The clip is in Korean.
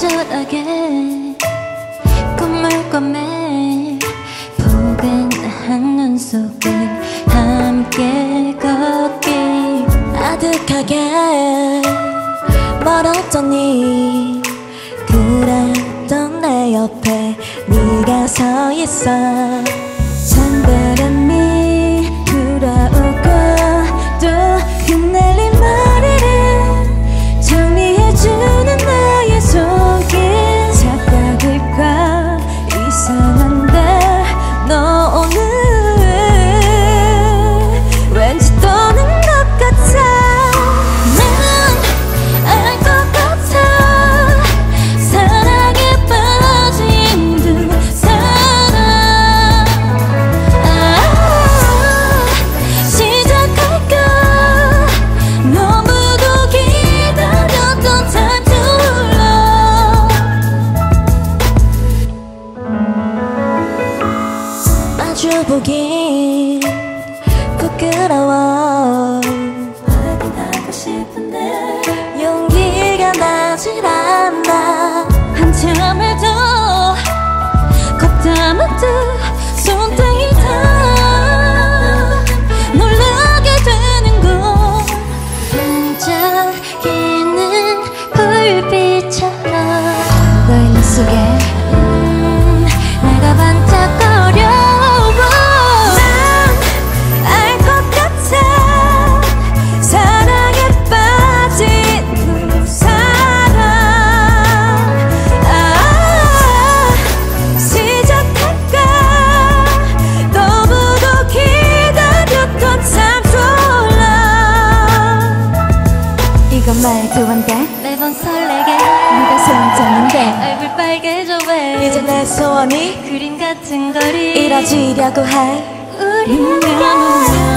간절하게 꿈을 꿔매 포근한 눈 속을 함께 걷기 아득하게 멀었더니 그랬던 내 옆에 네가 서 있어 찬바람이 불어오고 또 흩날린 머리를 정리해주는 나의 손길 착각일까 이상한데 너 오늘 왠지 떠는 것 같아 마주보긴 부끄러워 확인하고 싶은데 용기가 나질 않아 한참을 더 걷다만 듯 손등이 다 놀라게 되는 걸 반짝이는 불빛처럼 너의 눈 속에 내가 반짝거려 이건 말도 안 돼 매번 설레게 네가 손잡는데 얼굴 빨개져 왜 이제 내 소원이 그림 같은 거리 이뤄지려고 해 우리가